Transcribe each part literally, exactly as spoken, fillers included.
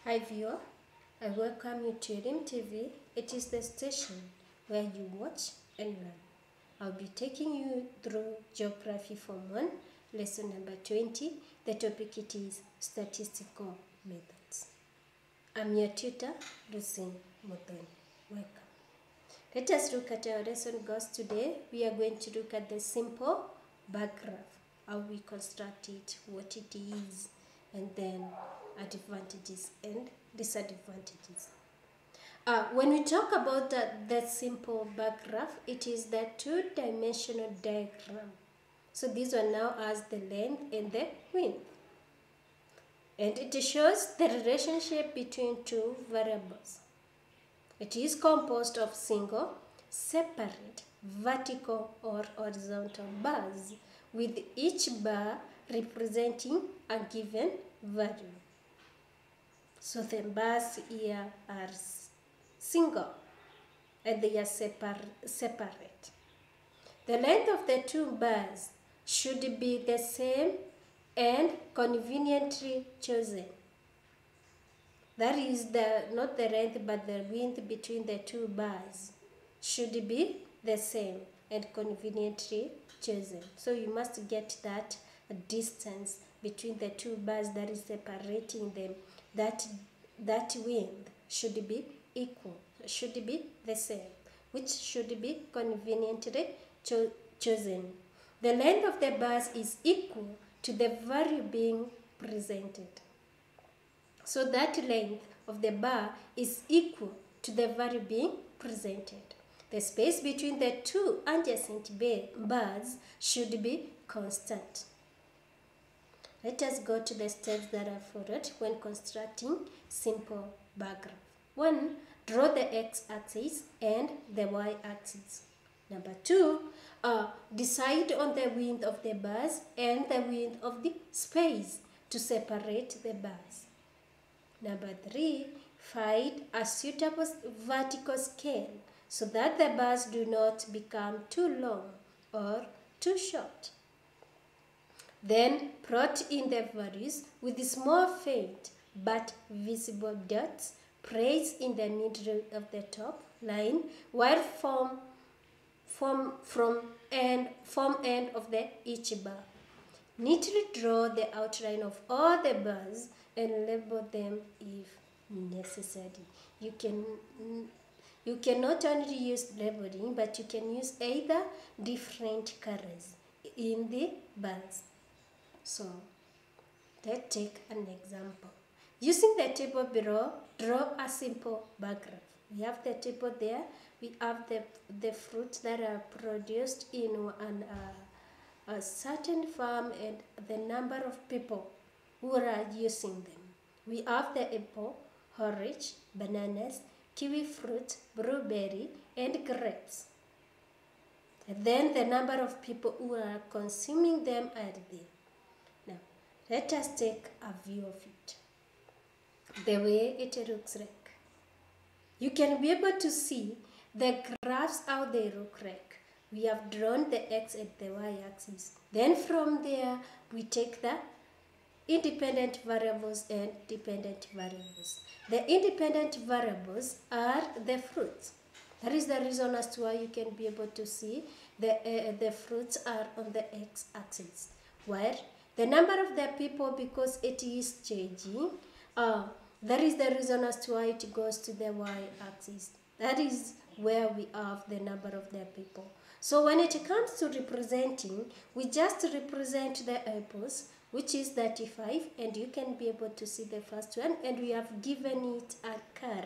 Hi viewer, I welcome you to Elim T V. It is the station where you watch and learn. I'll be taking you through Geography Form one, lesson number twenty. The topic it is statistical methods. I'm your tutor, Lucy Muthoni. Welcome. Let us look at our lesson goals today. We are going to look at the simple bar graph, how we construct it, what it is, and then advantages and disadvantages. Uh, when we talk about the, the simple bar graph, it is the two-dimensional diagram. So this one now has the length and the width. And it shows the relationship between two variables. It is composed of single, separate, vertical or horizontal bars, with each bar representing a given value. So the bars here are single and they are separ separate. The length of the two bars should be the same and conveniently chosen. That is the not the length but the width between the two bars should be the same and conveniently chosen. So you must get that distance between the two bars that is separating them. That that width should be equal, should be the same, which should be conveniently cho chosen. The length of the bars is equal to the value being presented. So that length of the bar is equal to the value being presented. The space between the two adjacent bars should be constant. Let us go to the steps that are followed when constructing simple bar graph. One, draw the x-axis and the y-axis. Number two, uh, decide on the width of the bars and the width of the space to separate the bars. Number three, find a suitable vertical scale so that the bars do not become too long or too short. Then plot in the values with small faint but visible dots placed in the middle of the top line while form, form from end, form end of the each bar. Neatly draw the outline of all the bars and label them if necessary. You can you can not only use labeling, but you can use either different colors in the bars. So let's take an example. Using the table below, draw a simple bar graph. We have the table there. We have the the fruits that are produced in an uh, a certain farm and the number of people who are using them. We have the apple, orange, bananas, kiwi fruit, blueberry, and grapes. And then the number of people who are consuming them are there. Now, let us take a view of it. The way it looks like. You can be able to see the graphs how they look like. We have drawn the x and the y axis. Then from there, we take the independent variables and dependent variables. The independent variables are the fruits. That is the reason as to why you can be able to see the, uh, the fruits are on the x-axis. Where the number of the people, because it is changing, uh, that is the reason as to why it goes to the y-axis. That is where we have the number of the people. So when it comes to representing, we just represent the apples, which is thirty-five, and you can be able to see the first one, and we have given it a color.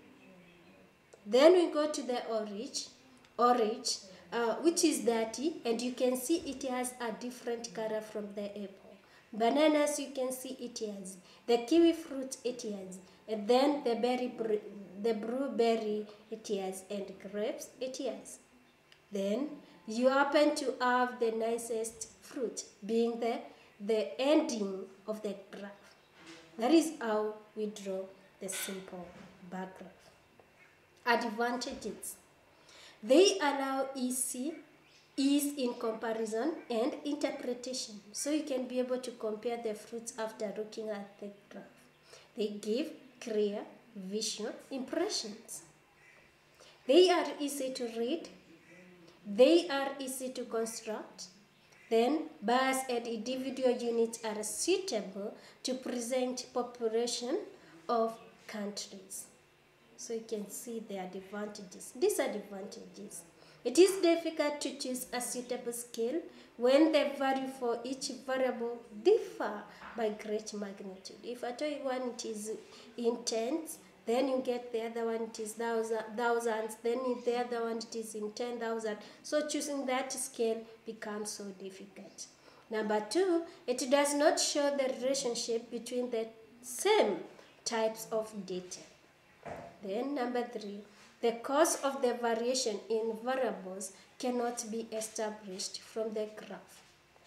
Then we go to the orange, orange, uh, which is thirty, and you can see it has a different color from the apple. Bananas, you can see it has. The kiwi fruit, it has. And then the berry, the blueberry, it has. And grapes, it has. Then you happen to have the nicest fruit, being the, the ending of the graph. That is how we draw the simple bar graph. Advantages. They allow easy ease in comparison and interpretation. So you can be able to compare the fruits after looking at the graph. They give clear visual impressions. They are easy to read. They are easy to construct. Then, bars and individual units are suitable to present population of countries. So you can see the advantages, disadvantages. It is difficult to choose a suitable scale when the value for each variable differ by great magnitude. If at all one it is in tens, then you get the other one it is thousands, then the other one it is in ten thousand. So choosing that scale becomes so difficult. Number two, it does not show the relationship between the same types of data. Then number three, the cause of the variation in variables cannot be established from the graph.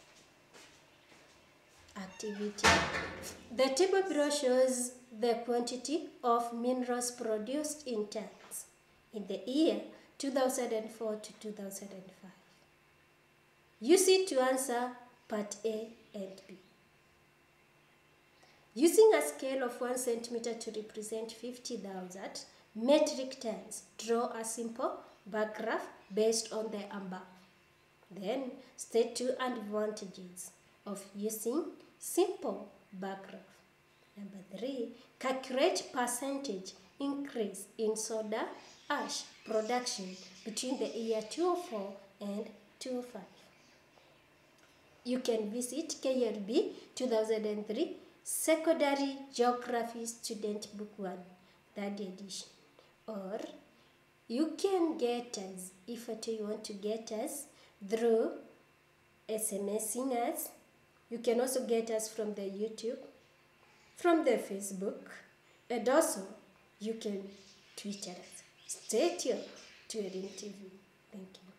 Activity. The table below shows the quantity of minerals produced in tons in the year two thousand four to two thousand five. Use it to answer part A and B. Using a scale of one centimeter to represent fifty thousand metric tons, draw a simple bar graph based on the above. Then, state two advantages of using simple bar graph. Number three, calculate percentage increase in soda ash production between the year two thousand four and two thousand five. You can visit K L B two thousand three Secondary Geography Student Book one, third edition. Or you can get us, if at all you want to get us, through SMSing us. You can also get us from the YouTube, from the Facebook, and also you can Twitter us. Stay tuned to R I M T V. Thank you.